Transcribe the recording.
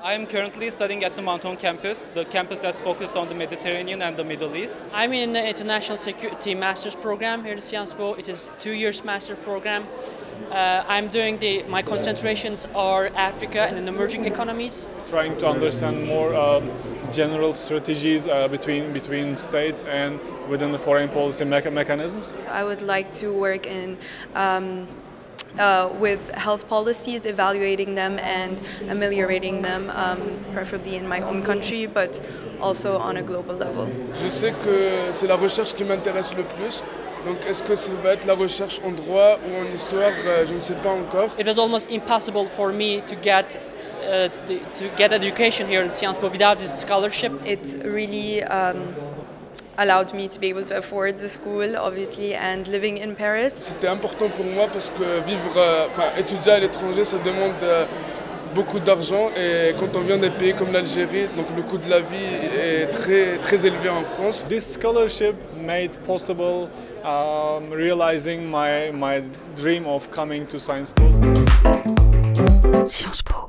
I'm currently studying at the Menton campus, the campus that's focused on the Mediterranean and the Middle East. I'm in the International Security Master's Program here at Sciences Po. It is a 2-year master program. I'm doing my concentrations are Africa and in emerging economies. Trying to understand more general strategies between states and within the foreign policy mechanisms. So I would like to work in with health policies, evaluating them and ameliorating them, preferably in my home country, but also on a global level. Je sais que c'est la recherche qui m'intéresse le plus. Donc est-ce que ça va être la recherche en droit ou en histoire, je ne sais pas encore. It was almost impossible for me to get education here at Sciences Po without this scholarship. It really allowed me to be able to afford the school, obviously, and living in Paris. C'était important pour moi parce que étudier à l'étranger, ça demande beaucoup d'argent, et quand on vient des pays comme l'Algérie, donc le coût de la vie est très élevé en France. This scholarship made possible realizing my dream of coming to Sciences Po. Sciences Po.